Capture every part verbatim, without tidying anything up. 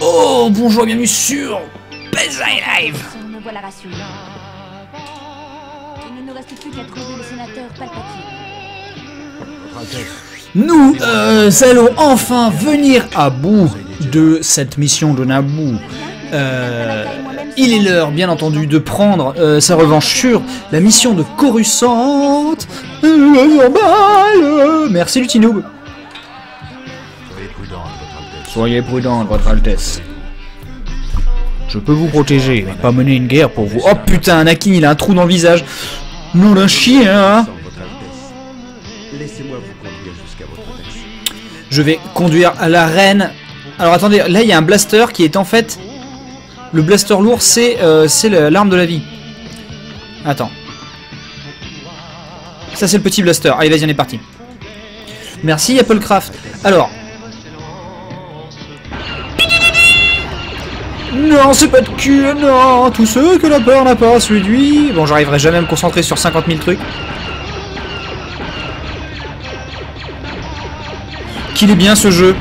Oh, bonjour, bienvenue sur Benzaï Live. Me voilà rassuré. Il ne nous reste plus qu'à trouver le sénateur Palpatine. Nous euh, allons enfin venir à bout de cette mission de Naboo. Euh, il est l'heure, bien entendu, de prendre euh, sa revanche sur la mission de Coruscant. Merci Lutinoob. Soyez prudent, votre Altesse. Je peux vous protéger, mais pas mener une guerre pour vous. Oh putain, Anakin, il a un trou dans le visage. Nom d'un chien. Laissez-moi vous conduire jusqu'à votre taxi. Je vais conduire à la reine. Alors attendez, là il y a un blaster qui est en fait... Le blaster lourd, c'est euh, l'arme de la vie. Attends. Ça c'est le petit blaster. Allez, vas-y, on est parti. Merci Applecraft. Alors... Non, c'est pas de cul, non. Tous ceux que la peur n'a pas séduit. Bon, j'arriverai jamais à me concentrer sur cinquante mille trucs. Qu'il est bien ce jeu.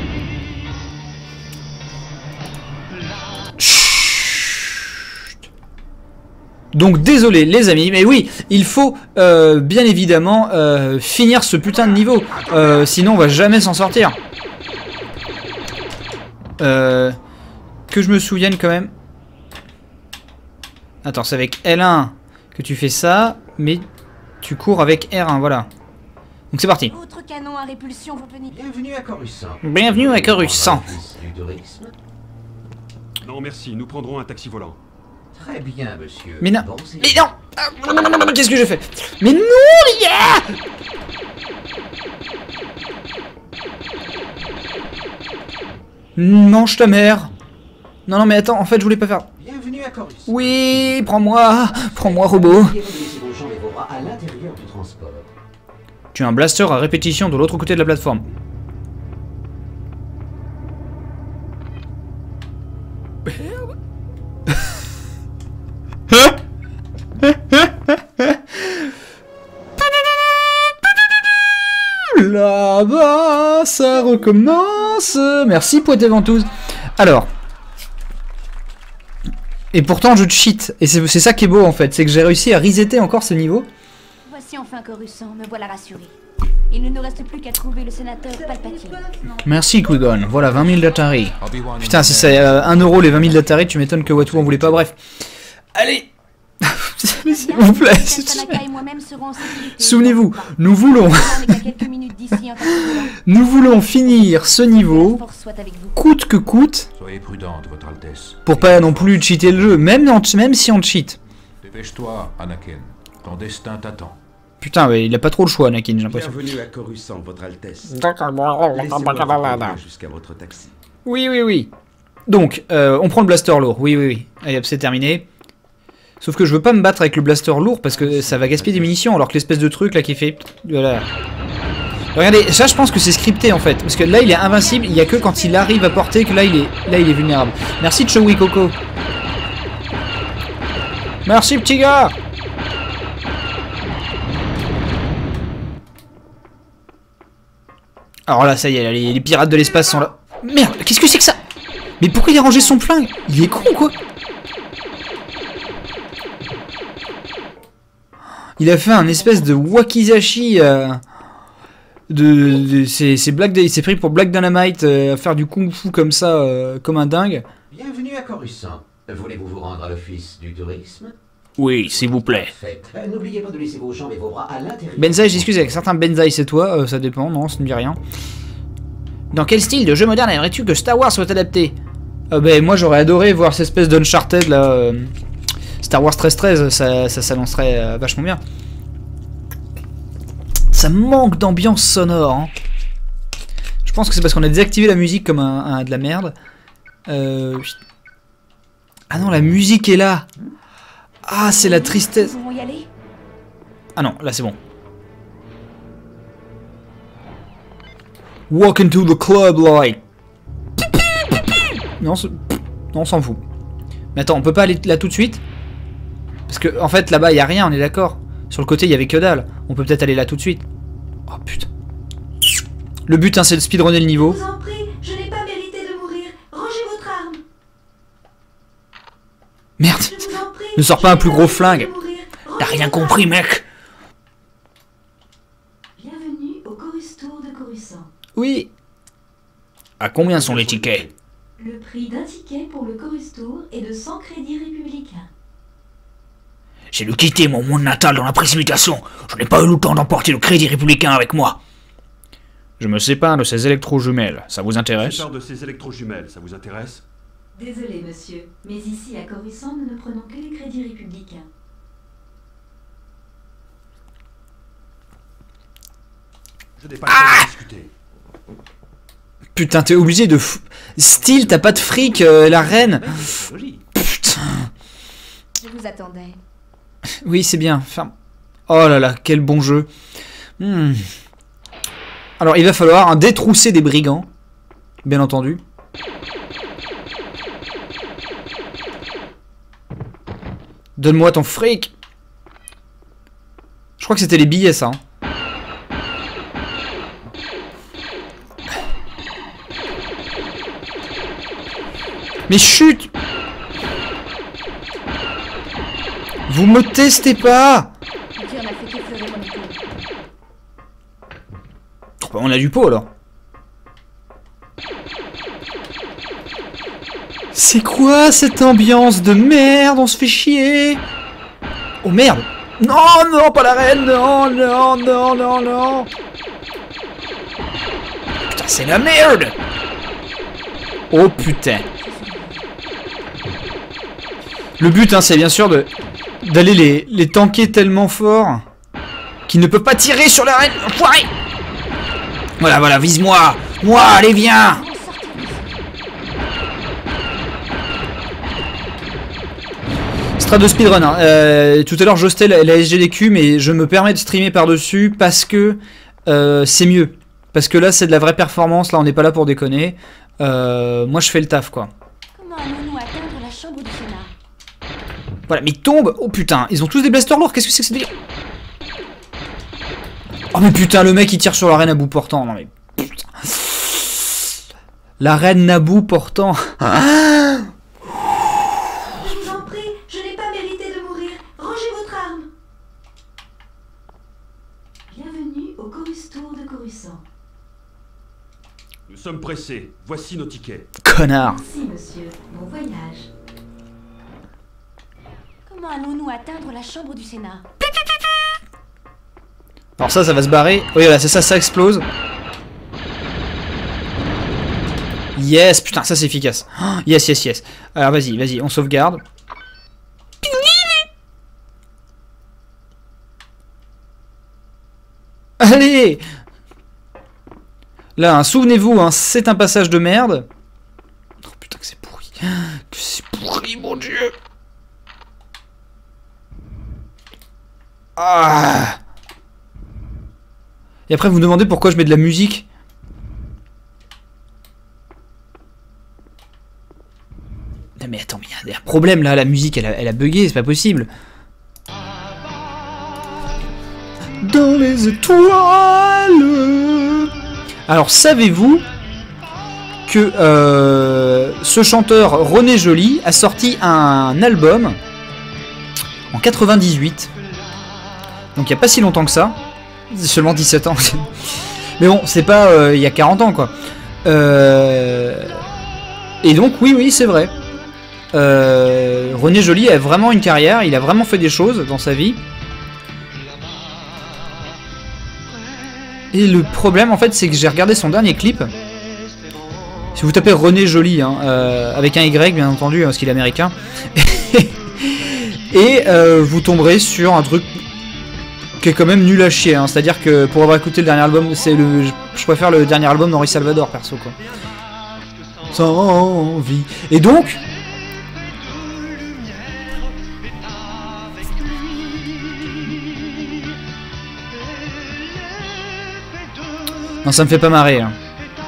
Chut. Donc désolé les amis, mais oui, il faut euh, bien évidemment euh, finir ce putain de niveau. Euh, sinon on va jamais s'en sortir. Euh... Que je me souvienne quand même. Attends, c'est avec L un que tu fais ça, mais tu cours avec R un, voilà. Donc c'est parti. Autre canon à répulsion vont venir. Bienvenue à Coruscant. Bienvenue à Coruscant. Non merci, nous prendrons un taxi volant. Très bien, monsieur. Mais non, Bon, mais non, ah, non, non, non, non, qu'est-ce que je fais? Mais non, les gars! Mange ta mère. Non, non, mais attends, en fait, je voulais pas faire... Bienvenue à Coruscant. Oui, prends-moi, prends-moi, robot. Tu as un blaster à répétition de l'autre côté de la plateforme. Là-bas, ça recommence. Merci, Poète et Ventouse. Alors... Et pourtant je cheat, et c'est ça qui est beau en fait, c'est que j'ai réussi à resetter encore ce niveau. Voici enfin Coruscant, me voilà rassuré. Il ne nous reste plus qu'à trouver le sénateur Palpatine. Merci Qui-Gon, voilà vingt mille d'Atari. Putain, si c'est euh, un euro les vingt mille d'Atari, tu m'étonnes que Watu en voulait pas, bref. Allez. S'il vous plaît. Souvenez-vous, nous voulons... Nous voulons finir ce niveau, coûte que coûte, Soyez prudente, votre Altesse. pour pas non plus cheater le jeu, même, en, même si on cheat. Dépêche-toi, Anakin. Ton destin t'attend. Putain, mais il a pas trop le choix, Anakin, j'ai l'impression. Bienvenue à Coruscant, votre Altesse. D'accord, Laissez-moi vous conduire jusqu'à votre taxi. Oui, oui, oui. Donc, euh, on prend le blaster lourd. Oui, oui, oui. Allez, hop, c'est terminé. Sauf que je veux pas me battre avec le blaster lourd parce que ça va gaspiller des munitions, alors que l'espèce de truc là qui fait... Voilà. Regardez, ça je pense que c'est scripté en fait, parce que là il est invincible, il y a que quand il arrive à porter que là il est, là, il est vulnérable. Merci Chewie Coco. Merci petit gars. Alors là ça y est, là, les, les pirates de l'espace sont là. Merde, qu'est-ce que c'est que ça? Mais pourquoi il a rangé son flingue? Il est con quoi? Il a fait un espèce de wakizashi... Euh... De, de c'est Black, il s'est pris pour Black Dynamite euh, à faire du kung fu comme ça, euh, comme un dingue. Bienvenue à Coruscant. Voulez-vous vous rendre à l'office du tourisme? Oui, s'il vous plaît. Faites. Euh, N'oubliez pas de laisser vos jambes et vos bras à l'intérieur. Benzaï, j'excuse, avec certains Benzaï c'est toi, euh, ça dépend, non, ça ne me dit rien. Dans quel style de jeu moderne aimerais-tu que Star Wars soit adapté? euh, Ben moi j'aurais adoré voir cette espèce d'Uncharted là. Euh, Star Wars treize treize, ça, ça s'annoncerait euh, vachement bien. Ça manque d'ambiance sonore. Hein. Je pense que c'est parce qu'on a désactivé la musique comme un, un de la merde. Euh... Ah non, la musique est là. Ah, c'est la tristesse. Ah non, là c'est bon. Walk into the club like. Non, non on s'en fout. Mais attends, on peut pas aller là tout de suite? Parce que en fait là-bas il y a rien, on est d'accord. Sur le côté il y avait que dalle. On peut peut-être aller là tout de suite. Oh putain. Le but hein, c'est de speedrunner le niveau. Je vous en prie, je n'ai pas mérité de mourir. Rangez votre Merde. Ne sors pas un plus gros flingue. T'as rien compris, mec. Bienvenue au Chorus Tour de Coruscant. Oui. À combien sont les tickets? Le prix d'un ticket pour le Chorus Tour est de cent crédits républicains. J'ai dû quitter mon monde natal dans la précipitation. Je n'ai pas eu le temps d'emporter le crédit républicain avec moi. Je me sépare de ces électrojumelles. Ça vous intéresse? Je parle de ces électrojumelles, ça vous intéresse? Désolé, monsieur, mais ici à Coruscant, nous ne prenons que les crédits républicains. Je n'ai pas le temps de discuter. Putain, t'es obligé de... F... Style, t'as pas de fric, euh, la reine. C'est joli. Putain. Je vous attendais. Oui, c'est bien. Ferme. Oh là là, quel bon jeu. Hmm. Alors, il va falloir un détrousser des brigands. Bien entendu. Donne-moi ton fric. Je crois que c'était les billets, ça. Hein. Mais chut! Vous me testez pas! Dieu m'a fait effleurer mon épaule. Oh, bah on a du pot alors. C'est quoi cette ambiance de merde? On se fait chier! Oh merde! Non, non, pas la reine! Non, non, non, non, non! Putain, c'est la merde! Oh putain! Le but, hein, c'est bien sûr de d'aller les, les tanker tellement fort qu'ils ne peuvent pas tirer sur la reine. Enfoiré! Voilà, voilà, vise-moi! Moi, allez, viens! Strat de speedrun. Hein. Euh, tout à l'heure, j'hostais la, la S G D Q, mais je me permets de streamer par-dessus parce que euh, c'est mieux. Parce que là, c'est de la vraie performance. Là, on n'est pas là pour déconner. Euh, moi, je fais le taf, quoi. Comment allons-nous atteindre la chambre du Sénat? Voilà, mais ils tombent. Oh putain, ils ont tous des blasters lourds. Qu'est-ce que c'est que ce délire? Oh mais putain, le mec il tire sur la reine à bout portant. Non mais putain. La reine à bout portant. Je vous en prie, je n'ai pas mérité de mourir. Rangez votre arme. Bienvenue au Chorus Tour de Coruscant. Nous sommes pressés. Voici nos tickets. Connard. Merci, monsieur. Bon voyage. Comment allons-nous atteindre la chambre du Sénat? Alors ça, ça va se barrer. Oui, voilà, c'est ça, ça explose. Yes, putain, ça c'est efficace. Oh, yes, yes, yes. Alors vas-y, vas-y, on sauvegarde. Allez! Là, hein, souvenez-vous, hein, c'est un passage de merde. Oh putain, que c'est pourri. Que c'est pourri, mon dieu. Ah! Et après, vous me demandez pourquoi je mets de la musique. Non mais attends, mais il y a un problème là, la musique elle a, elle a bugué, c'est pas possible. Dans les étoiles. Alors savez-vous que euh, ce chanteur René Joly a sorti un album en quatre-vingt-dix-huit. Donc il n'y a pas si longtemps que ça. Seulement dix-sept ans. Mais bon, c'est pas euh, il y a quarante ans quoi. Euh... Et donc oui, oui, c'est vrai. Euh, René Joly a vraiment une carrière, il a vraiment fait des choses dans sa vie. Et le problème en fait c'est que j'ai regardé son dernier clip. Si vous tapez René Joly, hein, euh, avec un Y bien entendu, hein, parce qu'il est américain. Et euh, vous tomberez sur un truc qui est quand même nul à chier. Hein. C'est-à-dire que pour avoir écouté le dernier album, c'est le, je préfère le dernier album d'Henri Salvador perso quoi. Sans vie. Et donc... Non, ça me fait pas marrer. Hein.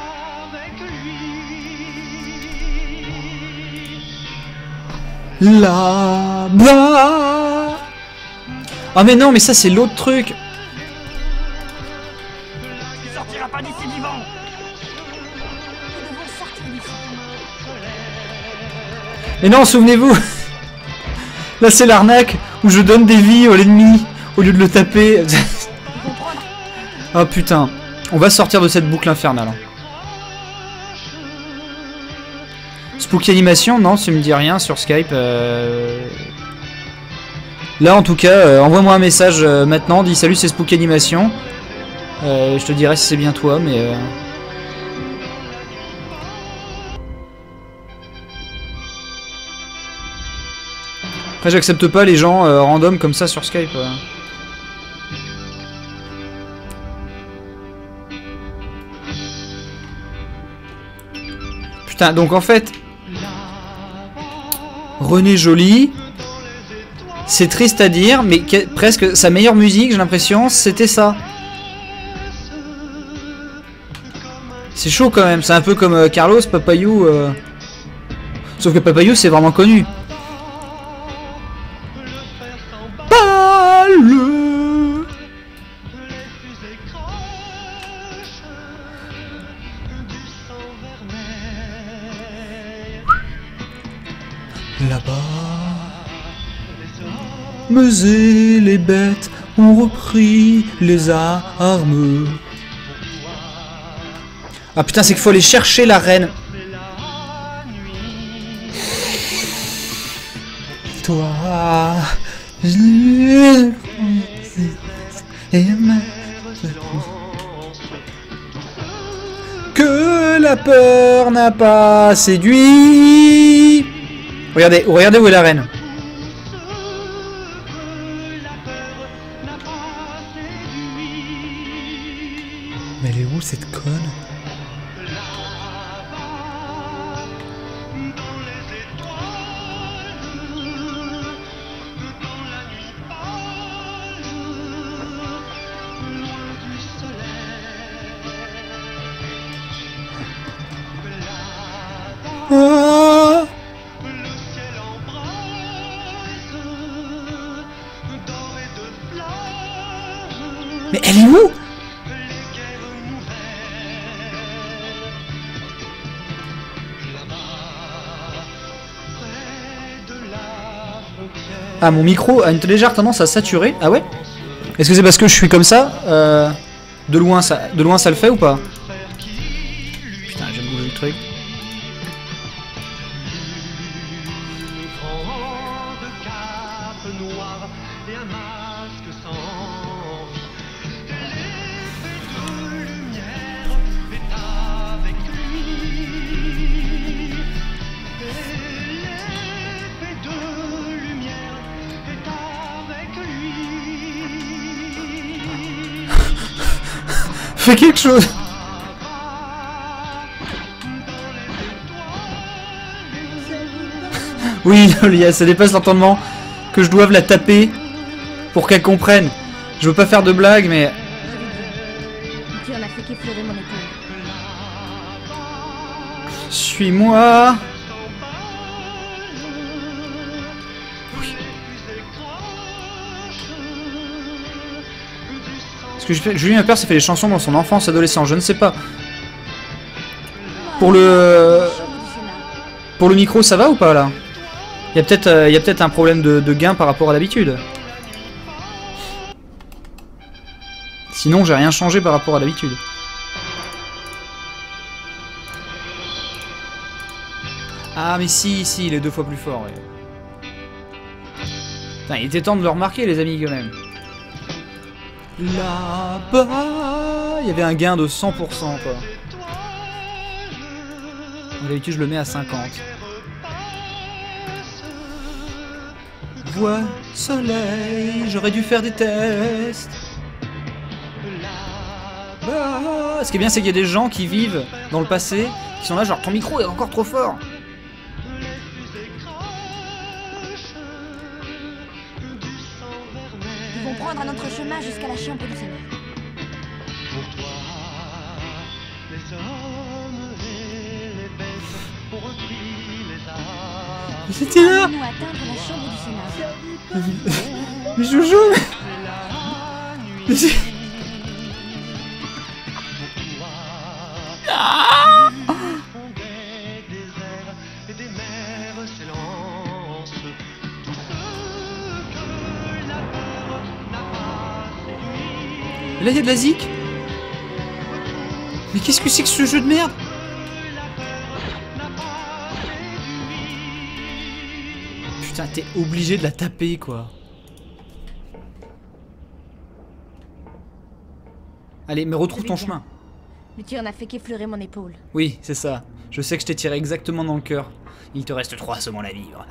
Là-bas. Ah mais non, mais ça c'est l'autre truc. Il sortira pas d'ici vivant. Nous devons sortir d'ici. Mais non, souvenez-vous. Là c'est l'arnaque où je donne des vies à l'ennemi au lieu de le taper. Oh putain. On va sortir de cette boucle infernale. Spooky animation, non, ça me dit rien sur Skype. Euh... Là en tout cas, euh, envoie-moi un message euh, maintenant, dis salut c'est Spooky animation. Euh, je te dirai si c'est bien toi, mais... Euh... Après j'accepte pas les gens euh, random comme ça sur Skype. Euh. Putain, donc en fait... René Joly... C'est triste à dire, mais presque sa meilleure musique, j'ai l'impression, c'était ça. C'est chaud quand même, c'est un peu comme euh, Carlos, Papayou. Euh... Sauf que Papayou, c'est vraiment connu. Balle. Là-bas. Mais et les bêtes ont repris les armes. Ah putain, c'est qu'il faut aller chercher la reine. Toi, que la peur n'a pas séduit. Regardez, regardez où est la reine. Mais elle est où cette conne? Ah. Mais elle est où? Ah, mon micro a une légère tendance à saturer. Ah ouais? Est-ce que c'est parce que je suis comme ça? euh, de, loin, ça de loin ça le fait ou pas? Putain, j'ai bougé le truc. Fais quelque chose. Oui, Lolia, ça dépasse l'entendement que je doive la taper pour qu'elle comprenne. Je veux pas faire de blagues, mais... Tu en as fait qu'effleurer mon épaule. Suis-moi. Parce que Julien Lepers ça fait des chansons dans son enfance, adolescent, je ne sais pas. Pour le... Pour le micro, ça va ou pas là? Il y a peut-être euh, peut-être un problème de, de gain par rapport à d'habitude. Sinon, j'ai rien changé par rapport à d'habitude. Ah mais si, si, il est deux fois plus fort. Ouais. Putain, il était temps de le remarquer les amis quand même. Là-bas, il y avait un gain de cent pour cent quoi. D'habitude je le mets à cinquante. Vois soleil, j'aurais dû faire des tests. Bah, ce qui est bien c'est qu'il y a des gens qui vivent dans le passé, qui sont là genre ton micro est encore trop fort. Ils vont prendre un autre chemin jusqu'à la chambre du Seigneur. Pour toi, les hommes et les bêtes ont repris les armes. C'était là. Nous atteindre la chambre du Sénat. Mais Jojo. Mais c'est... Ah Et là, il y a de la zik. Mais qu'est-ce que c'est que ce jeu de merde? Putain, t'es obligé de la taper, quoi. Allez, mais retrouve ton chemin. Le tir n'a fait qu'effleurer mon épaule. Oui, c'est ça. Je sais que je t'ai tiré exactement dans le cœur. Il te reste trois secondes à vivre.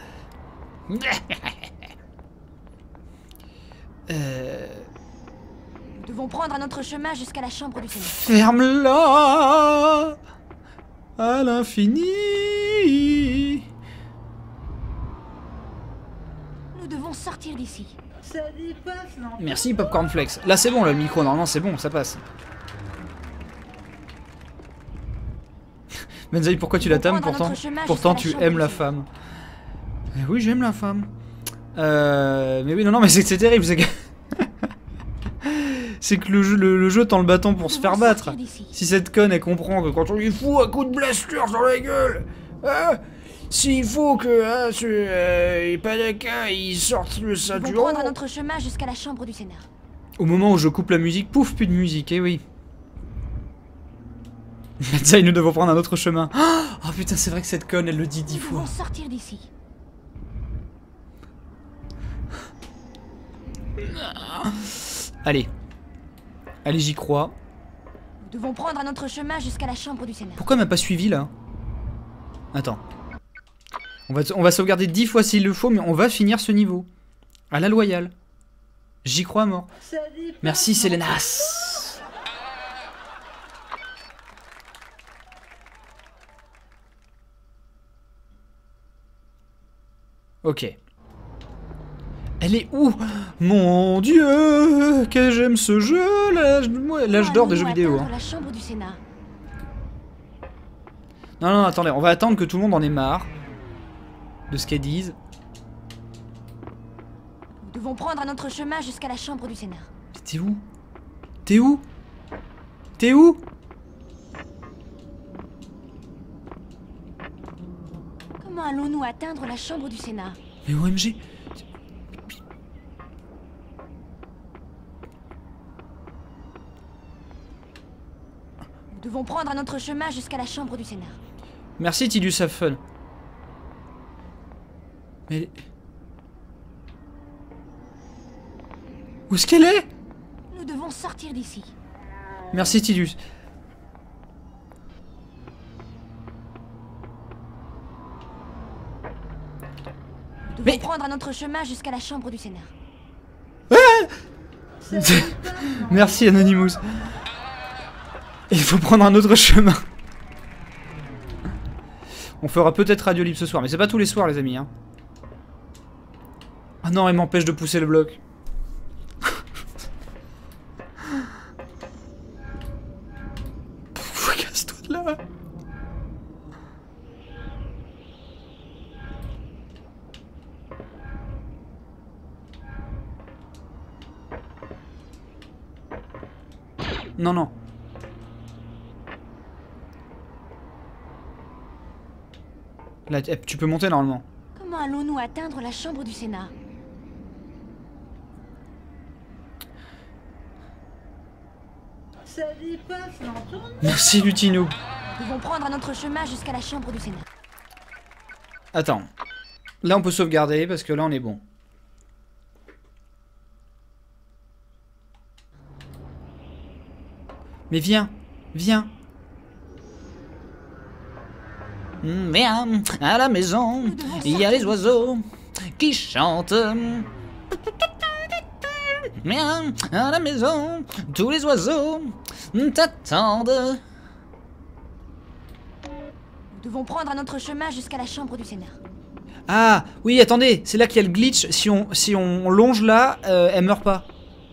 euh... Nous devons prendre un autre chemin jusqu'à la chambre du Sénat. Ferme-la à l'infini. Nous devons sortir d'ici. Ça dépasse, non? Merci Popcorn Flex. Là c'est bon, là, le micro, normalement c'est bon, ça passe. Benzaï, pourquoi tu la tames? Pourtant, pourtant tu aimes la femme. Eh oui, j'aime la femme. Euh, mais oui, non, non, mais c'est terrible. C'est que, c'est que le jeu, le, le jeu tend le bâton pour se faire battre. Si cette conne, elle comprend que quand on lui fout un coup de blaster dans la gueule, hein, s'il faut que hein, ce euh, Panaka il sorte le Nous devons ceinturon. prendre un autre chemin jusqu'à la chambre du Sénat. Au moment où je coupe la musique, pouf, plus de musique, eh oui. Benzaï, nous devons prendre un autre chemin. Oh putain, c'est vrai que cette conne, elle le dit dix Nous fois. devons sortir d'ici. Allez. Allez, j'y crois. Nous devons prendre un autre chemin jusqu'à la chambre du Sénat. Pourquoi elle m'a pas suivi là? Attends. On va, on va sauvegarder dix fois s'il le faut, mais on va finir ce niveau. À la loyale. J'y crois à mort. Ça dépasse, Merci non? Sélénas. Ok. Elle est où? Mon Dieu, que j'aime ce jeu, l'âge l'âge d'or des jeux vidéo. Hein. La chambre du Sénat. Non, non, attendez, on va attendre que tout le monde en ait marre de ce qu'elles disent. Nous devons prendre un autre chemin jusqu'à la chambre du Sénat. T'es où? T'es où? T'es où? Comment allons-nous atteindre la chambre du Sénat? Mais O M G. Nous devons prendre un autre chemin jusqu'à la chambre du Sénat. Merci Tidus Have Fun. Mais... Où est-ce qu'elle est? Nous devons sortir d'ici. Merci Tidus. Nous devons Mais- prendre un autre chemin jusqu'à la chambre du Sénat. Merci Anonymous. Il faut prendre un autre chemin. On fera peut-être Radio Libre ce soir, mais c'est pas tous les soirs les amis. Hein. Ah non, elle m'empêche de pousser le bloc. Pff, casse-toi de là. Non, non. Là, eh, tu peux monter normalement. Comment allons-nous atteindre la chambre du Sénat? Ça dépasse, l'entend? Merci Lutino. Nous devons prendre un autre chemin jusqu'à la chambre du Sénat. Attends. Là, on peut sauvegarder parce que là, on est bon. Mais viens, viens. Viens à la maison, il y a les oiseaux qui chantent. Viens à la maison, tous les oiseaux t'attendent. Nous devons prendre un autre chemin jusqu'à la chambre du Sénat. Ah, oui, attendez, c'est là qu'il y a le glitch. Si on, si on longe là, euh, elle meurt pas.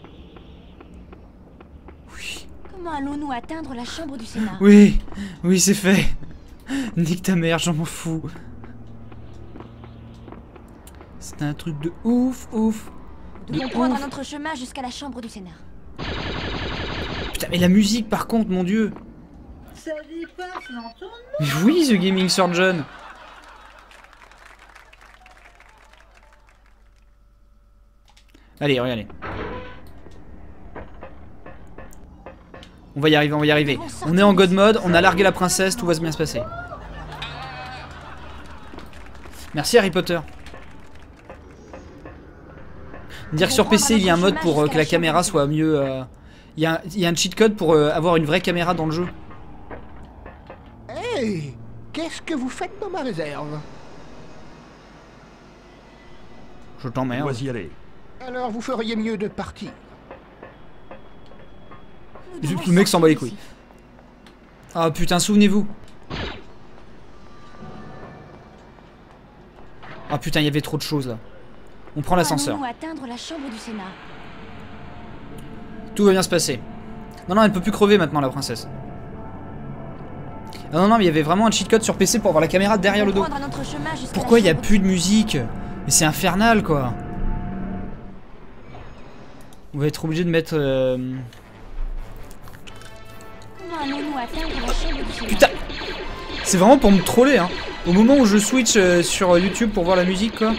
Oui, Comment allons-nous atteindre la chambre du Sénat? oui, oui, c'est fait. Nique ta mère, j'en m'en fous. C'est un truc de ouf, ouf. Nous devons De prendre ouf. un autre chemin jusqu'à la chambre du Sénat. Putain, mais la musique par contre, mon dieu. Ça dépasse, l'entend? Mais oui, The Gaming Surgeon. Allez, regardez. On va y arriver, on va y arriver. On est en God mode, on a largué la princesse, tout va bien se passer. Merci Harry Potter. Dire que sur P C il y a un mode pour euh, que la caméra soit mieux... Euh... Il, y a un, il y a un cheat code pour euh, avoir une vraie caméra dans le jeu. Hey, qu'est-ce que vous faites dans ma réserve? Je t'emmerde. On va y aller. Alors vous feriez mieux de partir. Le mec s'en bat les couilles. Ah putain, souvenez-vous. Ah putain, il y avait trop de choses là. On prend l'ascenseur. Allons-nous atteindre la chambre du Sénat? Tout va bien se passer. Non, non, elle peut plus crever maintenant, la princesse. Ah non, non, mais il y avait vraiment un cheat code sur P C pour avoir la caméra derrière le dos. Pourquoi il n'y a plus de musique? Mais c'est infernal, quoi. On va être obligé de mettre... Euh... Putain! C'est vraiment pour me troller, hein. Au moment où je switch euh, sur YouTube pour voir la musique, quoi.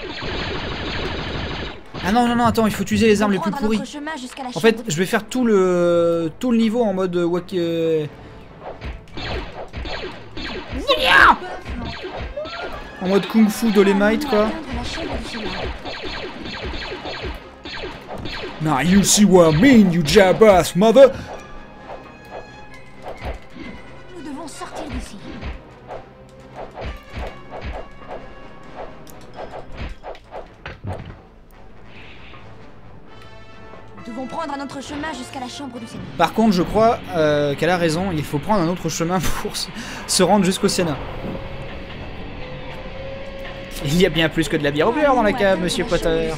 Ah non, non, non, attends, il faut utiliser les armes les plus pourries. En fait, je vais faire tout le tout le niveau en mode wak... Euh... En mode Kung Fu Dolemite, quoi. Now you see what I mean, you jabbass mother. Nous devons sortir d'ici. Nous devons prendre un autre chemin jusqu'à la chambre du Sénat. Par contre, je crois euh, qu'elle a raison, il faut prendre un autre chemin pour se, se rendre jusqu'au Sénat. Il y a bien plus que de la bière au beurre dans la cave, monsieur Potter.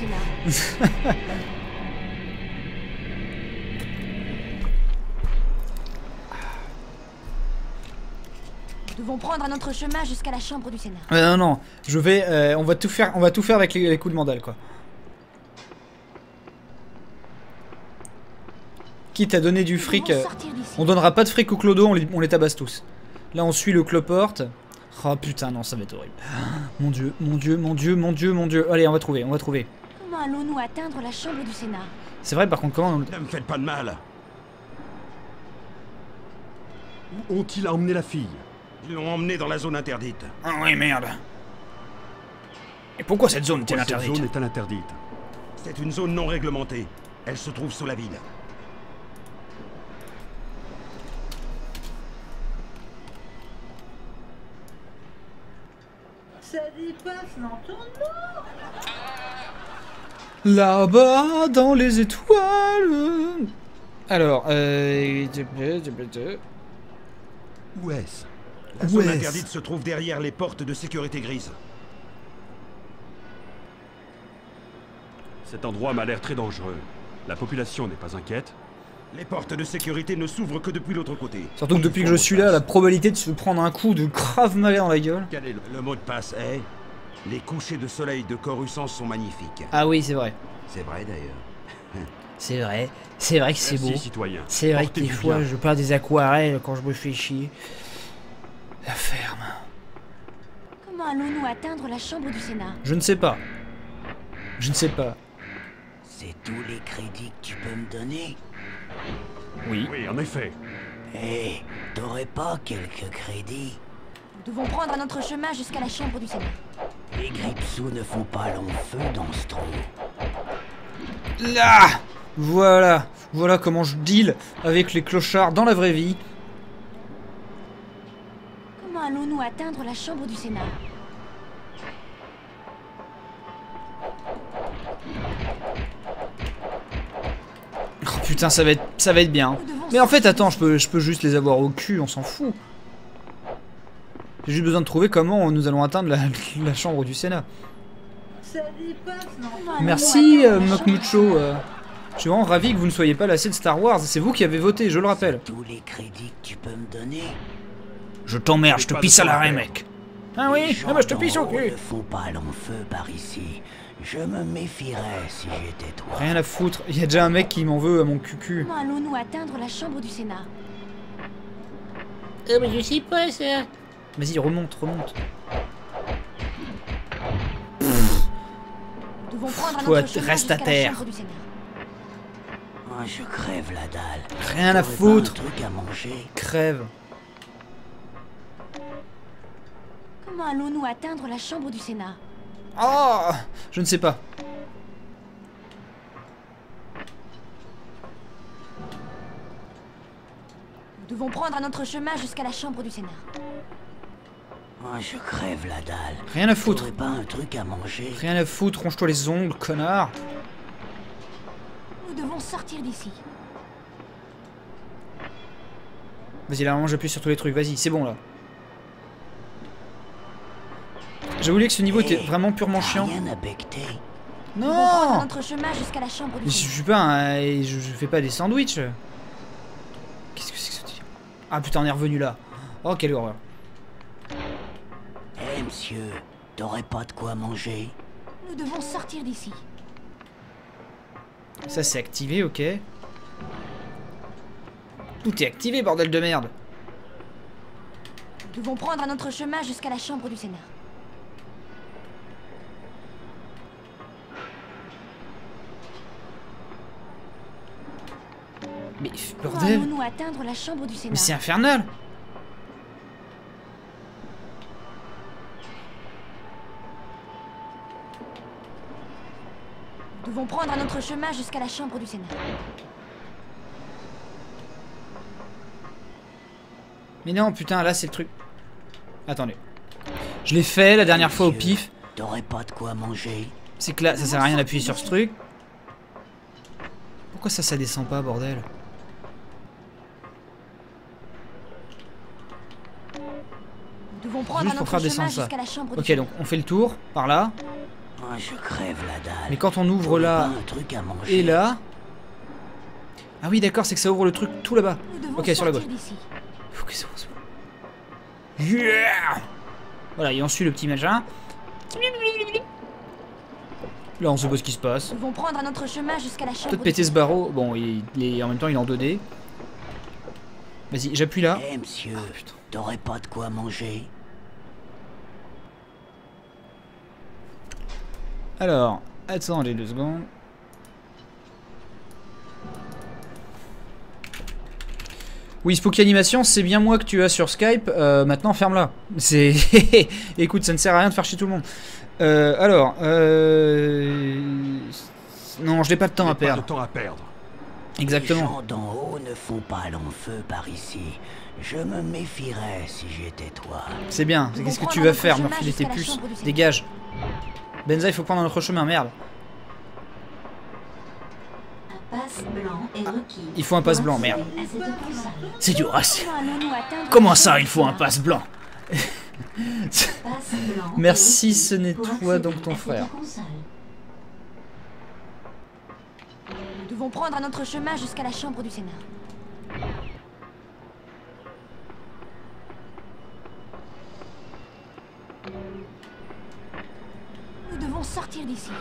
Nous devons prendre un autre chemin jusqu'à la chambre du Sénat. Euh, non, non, je vais, euh, on va tout faire, on va tout faire avec les, les coups de mandale, quoi. Quitte à donner du fric, euh, on donnera pas de fric au clodo, on les, on les tabasse tous. Là, on suit le cloporte. Oh putain, non, ça va être horrible. Mon dieu, mon dieu, mon dieu, mon dieu, mon dieu. Allez, on va trouver, on va trouver. Comment allons-nous atteindre la chambre du Sénat? C'est vrai, par contre, comment on... Ne me faites pas de mal. Où ont-ils emmené la fille? Ils l'ont emmenée dans la zone interdite. Ah oui, merde. Et pourquoi cette zone est-elle Pourquoi interdite? Cette zone est interdite. C'est une zone non réglementée. Elle se trouve sous la ville. Ça dépasse l'entendement. Là-bas, dans les étoiles. Alors, euh... Où est-ce? La zone interdite se trouve derrière les portes de sécurité grise. Cet endroit m'a l'air très dangereux. La population n'est pas inquiète. Les portes de sécurité ne s'ouvrent que depuis l'autre côté. Surtout que depuis que je suis là, la probabilité de se prendre un coup de Krav Maga dans la gueule. Quel est le, le mot de passe est... Les couchers de soleil de Coruscant sont magnifiques. Ah oui, c'est vrai. C'est vrai d'ailleurs. C'est vrai. C'est vrai que c'est beau. Citoyen. C'est vrai que des fois, bien. je peins des aquarelles quand je me fais chier. La ferme. Comment allons-nous atteindre la chambre du Sénat? Je ne sais pas. Je ne sais pas. C'est tous les crédits que tu peux me donner? Oui. Oui, en effet. Hé, hey, t'aurais pas quelques crédits? Nous devons prendre un autre chemin jusqu'à la chambre du Sénat. Les Gripsous ne font pas long feu dans ce trou. Là! Voilà. Voilà comment je deal avec les clochards dans la vraie vie. Comment allons-nous atteindre la chambre du Sénat? Oh putain, ça va être, ça va être bien. Mais en fait, attends, je peux, je peux juste les avoir au cul, on s'en fout. J'ai juste besoin de trouver comment nous allons atteindre la, la chambre du Sénat. Ça dépasse, non? Merci, euh, Mokmucho. Euh, je suis vraiment ravi que vous ne soyez pas lassé de Star Wars. C'est vous qui avez voté, je le rappelle. Tous les crédits que tu peux me donner? Je t'emmerde, je te pisse à l'arrêt, mec. Ah oui? Ah bah je te pisse au cul. Ne font pas long feu par ici. Je me méfierais si j'étais toi. Rien à foutre, il y a déjà un mec qui m'en veut à mon cucu. Comment allons-nous atteindre la chambre du Sénat? Euh, mais je sais pas ça. Vas-y, remonte, remonte. Nous devons prendre un Toi, autre chemin reste à jusqu'à la terre. chambre du Sénat. Oh, je crève la dalle. Rien à T'aurais foutre. pas un truc à manger? Crève. Comment allons-nous atteindre la chambre du Sénat? Oh, je ne sais pas. Nous devons prendre un autre chemin jusqu'à la chambre du Sénat. Oh, je crève la dalle. Rien à foutre. T'aurais pas un truc à manger? Rien à foutre, ronge-toi les ongles, connard. Nous devons sortir d'ici. Vas-y, là, j'appuie sur tous les trucs. Vas-y, c'est bon, là. J'ai oublié que ce niveau Hey, était vraiment purement chiant. Rien à becter. Nous devons prendre un Non, autre chemin jusqu'à la chambre mais du je Sénat. suis pas un... Je, je fais pas des sandwichs. Qu'est-ce que c'est que ce délire? Ah putain, on est revenu là. Oh, quelle horreur. Eh, monsieur, t'aurais pas de quoi manger? Nous devons sortir d'ici. Ça, c'est activé, ok. Tout est activé, bordel de merde. Nous devons prendre un autre chemin jusqu'à la chambre du Sénat. Mais Comment bordel. allons-nous atteindre la chambre du Sénat? Mais c'est infernal. Nous devons prendre un autre chemin jusqu'à la chambre du Sénat. Mais non, putain, là, c'est le truc. Attendez. Je l'ai fait la dernière fois au pif. T'aurais pas de quoi manger? C'est que là, ça sert à rien d'appuyer sur ce truc. Pourquoi ça, ça descend pas, bordel? Nous devons prendre Juste un pour autre faire chemin descendre ça. jusqu'à la chambre du Ok, Sénat. donc on fait le tour, par là. Oh, je crève la dalle. Mais quand on ouvre T'aurais là pas un truc à manger? et là... Ah oui, d'accord, c'est que ça ouvre le truc tout là-bas. Nous devons Ok, sur la gauche. sortir d'ici. Ok, c'est bon, c'est bon. Yeah, voilà, et on suit le petit machin. Là, on sait pas ce qui se passe. Nous devons prendre un autre chemin jusqu'à la chambre Peut-être du péter ce Sénat. barreau. Bon, il, il est, en même temps, il est en deux D. Vas-y, j'appuie là. Eh, monsieur, Ah, putain. t'aurais pas de quoi manger? Alors, attendez deux secondes. Oui, Spooky Animation, c'est bien moi que tu as sur Skype. Euh, maintenant, ferme-la. C'est... Écoute, ça ne sert à rien de faire chier tout le monde. Euh, alors, euh... non, je n'ai pas de temps à Pas perdre. de temps à perdre. Exactement. Les gens d'en haut ne font pas long feu par ici. Je me méfierais si j'étais toi. C'est bien. Nous Qu'est-ce que devons tu prendre vas un faire, autre me chemin refiler tes jusqu'à la puces? chambre du Sénat. Dégage. Benza, il faut prendre un autre chemin, merde. Un passe blanc est requis. Il faut un passe blanc, merde. À cette console. C'est dur, ah, c'est- Comment allons-nous atteindre Comment la ça, chambre il du faut un Sénat? passe blanc? Passe blanc Merci, est requis ce n'est pour toi accéder donc ton à cette frère. console. Nous devons prendre un autre chemin jusqu'à la chambre du Sénat. Nous devons sortir d'ici.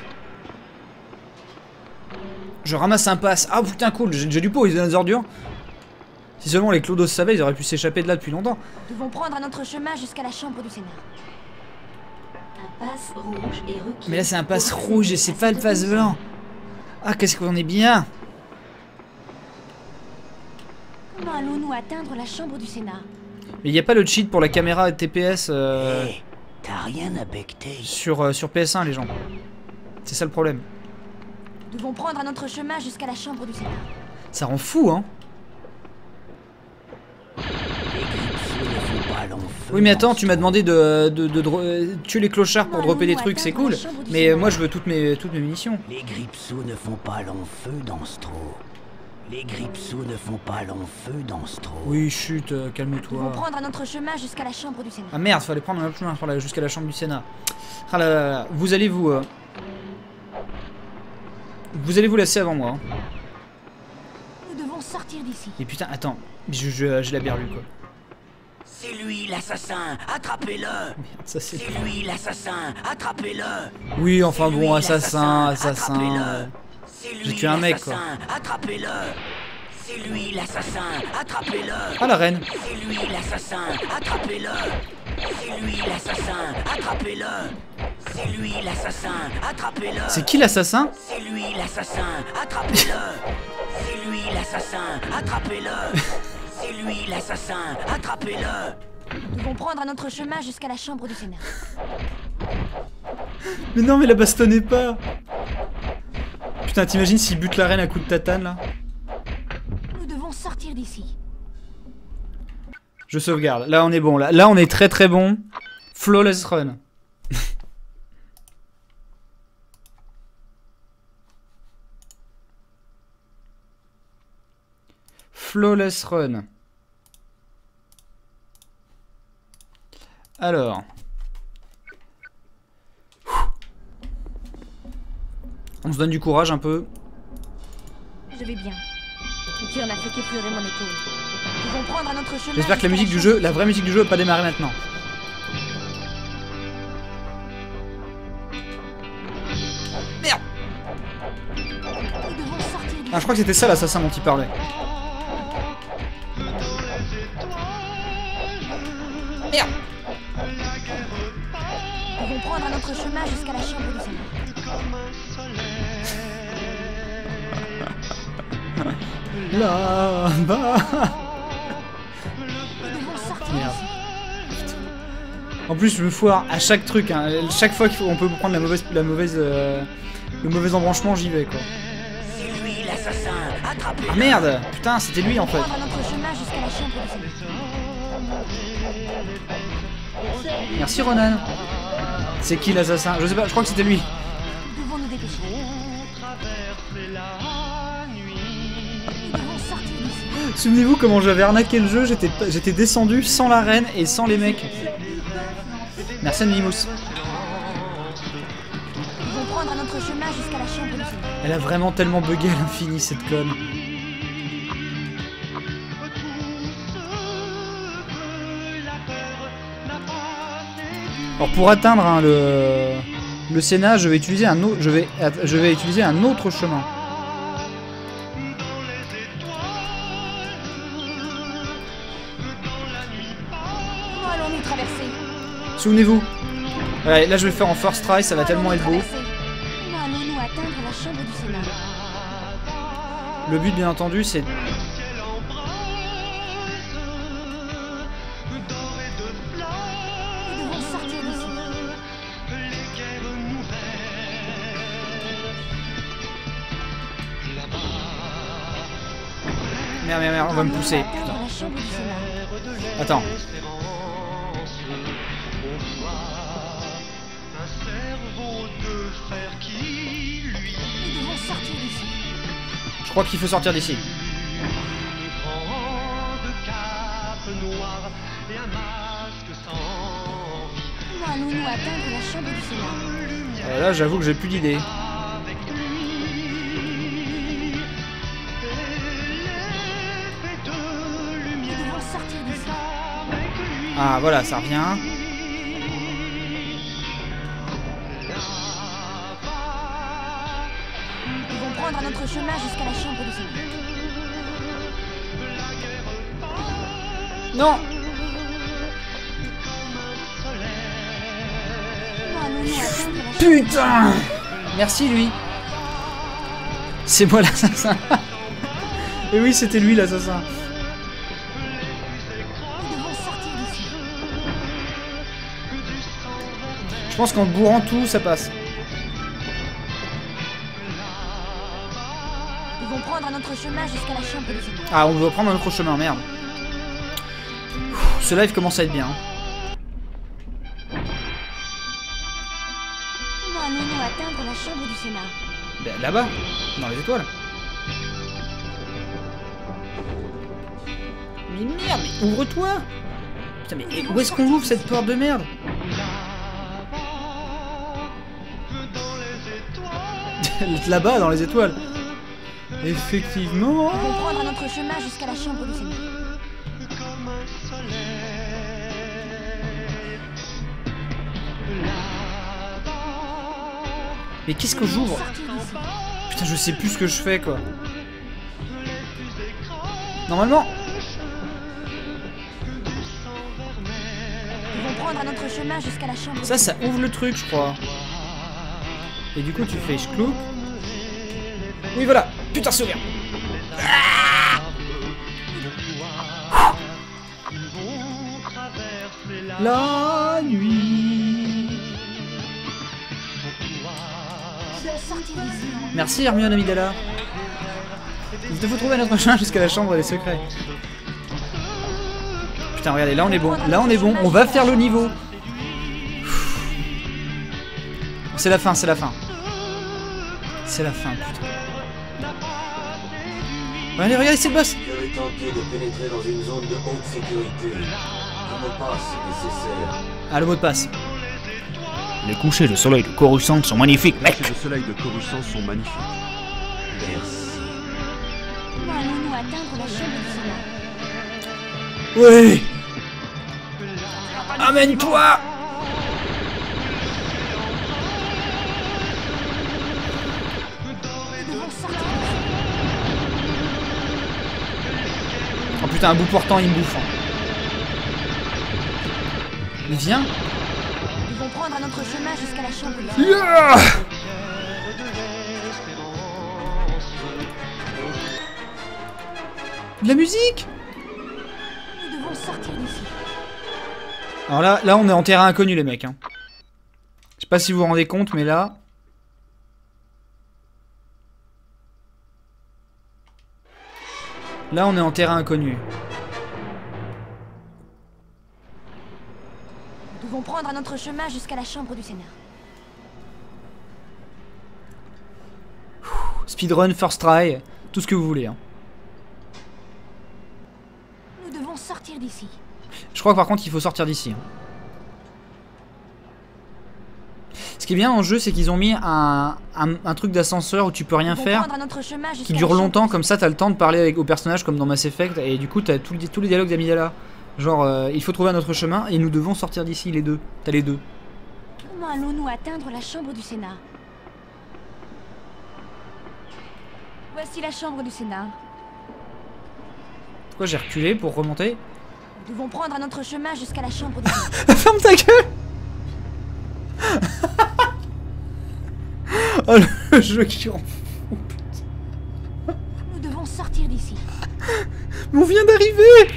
Je ramasse un passe. Ah putain, cool, j'ai j'ai du pot, ils ont des ordures. Si seulement les clodos savaient, ils auraient pu s'échapper de là depuis longtemps. Nous devons prendre un autre chemin jusqu'à la chambre du Sénat. Un passe rouge est requis. Mais là, c'est un passe pour rouge et accéder c'est à pas le cette passe console. blanc. Ah, qu'est-ce qu'on est bien. Comment allons-nous atteindre la chambre du Sénat? Mais il n'y a pas le cheat pour la caméra T P S euh, Eh, t'as rien à becter. sur, euh, sur P S un, les gens. C'est ça le problème. Nous devons prendre un autre chemin jusqu'à la chambre du Sénat. Ça rend fou, hein. Les Gripsous ne font pas long feu Oui, mais dans attends, ce tu m'as trou. demandé de, de, de dro- euh, tuer les clochards pour Non, dropper non, des trucs, c'est atteindre cool. la chambre du Mais Sénat. euh, moi, je veux toutes mes, toutes mes munitions. Les Gripsous ne font pas long feu dans ce trou. Les Gripsous ne font pas long feu dans ce trou. Oui, chut, euh, Nous devons calme-toi. prendre un autre chemin jusqu'à la chambre du Sénat. Ah merde, fallait prendre un autre chemin pour la- jusqu'à la chambre du Sénat. Ah là là là. Vous allez vous... euh, Vous allez vous lasser avant moi. hein. Nous devons sortir d'ici. Et putain, attends. Je, je, j'ai la berlue, quoi. C'est lui l'assassin, attrapez-le. Merde, ça c'est... C'est lui l'assassin, attrapez-le. Oui, enfin C'est bon, lui, assassin, l'assassin, assassin... attrapez-le. euh, C'est J'ai lui tué un mec, quoi. l'assassin, attrapez-le. C'est lui l'assassin, attrapez-le. Ah, la reine. C'est lui l'assassin, attrapez-le. C'est lui l'assassin, attrapez-le. C'est lui l'assassin, attrapez-le. C'est qui l'assassin? C'est lui l'assassin, attrapez-le. C'est lui l'assassin, attrapez-le. C'est lui l'assassin, attrapez-le. Nous devons prendre un autre chemin jusqu'à la chambre du Sénat. Mais non, mais la bastonnez pas. Putain, t'imagines s'il bute la reine à coup de tatane, là? Nous devons sortir d'ici. Je sauvegarde. Là, on est bon. Là, là on est très très bon. Flawless run. Flawless run. Alors. On se donne du courage un peu. Je vais bien. Et qui en a fait qu'effleurer mon épaule. Nous devons prendre un autre chemin. J'espère que la musique du jeu, la vraie musique du jeu, va pas démarrer maintenant. Merde. Ah, je crois que c'était ça l'assassin dont il parlait. Merde. Nous devons prendre un autre chemin jusqu'à la chambre du Sénat. Là-bas. Merde. En plus, je me foire à chaque truc. Hein. Chaque fois qu'on peut prendre la mauvaise, la mauvaise, euh, le mauvais embranchement, j'y vais quoi. C'est lui l'assassin, attrapez-le. Ah merde, putain, c'était lui en fait. Prendre un autre chemin jusqu'à la chambre du Sénat. Merci Ronan. C'est qui l'assassin? Je sais pas, je crois que c'était lui. Nous devons nous dépêcher. Souvenez-vous comment j'avais arnaqué le jeu, j'étais j'étais descendu sans la reine et sans les mecs. Merci Anonymous. Nous devons prendre un autre chemin jusqu'à la chambre du Sénat. Elle a vraiment tellement bugué à l'infini cette conne. Alors pour atteindre hein, le, le Sénat, je vais utiliser un autre, je vais, je vais utiliser un autre chemin. Souvenez-vous. Ouais, là je vais le faire en first try, ça va tellement être beau. Allons-nous atteindre la chambre du Sénat? Le but bien entendu c'est... Nous devons sortir d'ici. Merde, merde, merde, on va me pousser. Putain. La chambre du Sénat. Attends. Je crois qu'il faut sortir d'ici. Allons-nous atteindre la chambre du Sénat? Euh, là, j'avoue que j'ai plus d'idée. Nous devons sortir d'ici. Ah, voilà, ça revient. Un autre chemin jusqu'à la chambre du Sénat. Non. Putain. Merci lui. C'est moi l'assassin. Et oui, c'était lui l'assassin. Je pense qu'en bourrant tout, ça passe. Prendre un autre chemin jusqu'à la chambre du Sénat. Ah, on doit prendre un autre chemin, merde. Ce live commence à être bien. Comment allons-nous atteindre la chambre du Sénat? Ben, là-bas, dans les étoiles. Mais merde, mais ouvre-toi! Putain, mais où est-ce qu'on ouvre cette porte de merde? Là-bas, dans les étoiles. Effectivement. Nous devons prendre un autre chemin jusqu'à la chambre du Sénat. Mais qu'est-ce que j'ouvre? Putain, je sais plus ce que je fais quoi. Normalement. Nous devons prendre un autre chemin jusqu'à la chambre. Ça, ça ouvre le truc, je crois. Et du coup, tu fais schlouk. Oui, voilà. Putain, c'est ouvert. la nuit. Merci Hermione Amidala. Il te faut trouver notre chemin jusqu'à la chambre des secrets. Putain, regardez, là on est bon. Là on est bon. On va faire le niveau. C'est la fin, c'est la fin. C'est la fin, putain. Allez, regardez, c'est le boss. J'avais tenté de pénétrer dans une zone de haute sécurité. Un mot de passe nécessaire. Ah, le mot de passe. Les couchers de soleil de Coruscant sont magnifiques, mec. Les couchers de soleil de Coruscant sont magnifiques. Merci. Comment allons-nous atteindre la chambre du Sénat? Oui. Amène-toi. Nous devons sortir. Oh putain, un bout portant, il me bouffe. Hein. Mais viens. Nous devons prendre un autre chemin jusqu'à la chambre du Sénat. Yeah. De la musique. Nous devons sortir d'ici. Alors là, là, on est en terrain inconnu, les mecs. Hein. Je sais pas si vous vous rendez compte, mais là... Là, on est en terrain inconnu. Nous devons prendre un autre chemin jusqu'à la chambre du Sénat. Speedrun, first try, tout ce que vous voulez. Hein. Nous devons sortir d'ici. Je crois que par contre, il faut sortir d'ici. Hein. Ce qui est bien en jeu, c'est qu'ils ont mis un, un, un truc d'ascenseur où tu peux rien faire, qui dure longtemps, comme ça t'as le temps de parler avec, aux personnages comme dans Mass Effect, et du coup t'as tous les, tous les dialogues d'Amidala. Genre, euh, il faut trouver un autre chemin, et nous devons sortir d'ici, les deux. T'as les deux. Comment allons-nous atteindre la chambre du Sénat? Voici la chambre du Sénat. Pourquoi j'ai reculé pour remonter? Nous devons prendre un autre chemin jusqu'à la chambre du Sénat. Ferme ta gueule. Oh, le jeu qui en fout, putain. Nous devons sortir d'ici. Mais on vient d'arriver.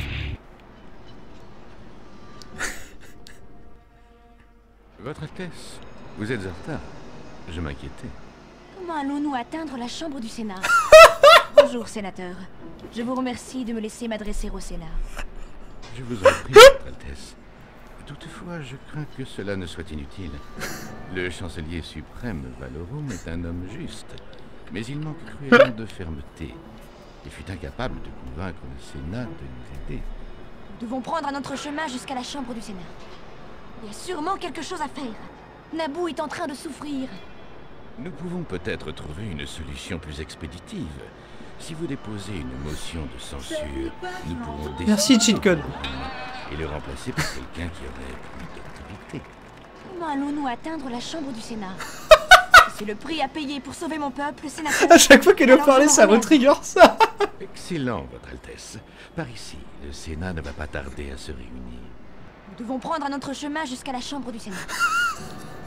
Votre Altesse, vous êtes en retard. Je m'inquiétais. Comment allons-nous atteindre la chambre du Sénat? Bonjour, sénateur. Je vous remercie de me laisser m'adresser au Sénat. Je vous en prie, Votre Altesse. Toutefois, je crains que cela ne soit inutile. Le chancelier suprême Valorum est un homme juste, mais il manque cruellement de fermeté. Il fut incapable de convaincre le Sénat de nous aider. Nous devons prendre un autre chemin jusqu'à la chambre du Sénat. Il y a sûrement quelque chose à faire. Naboo est en train de souffrir. Nous pouvons peut-être trouver une solution plus expéditive. Si vous déposez une motion de censure, nous pourrons décider. Merci, cheat code. Et le remplacer par quelqu'un qui aurait plus d'autorité. Comment allons-nous atteindre la chambre du Sénat? C'est le prix à payer pour sauver mon peuple, sénateur. À chaque fois qu'elle doit parler, ça retrigger ça. Excellent, Votre Altesse. Par ici, le Sénat ne va pas tarder à se réunir. Nous devons prendre un autre chemin jusqu'à la chambre du Sénat.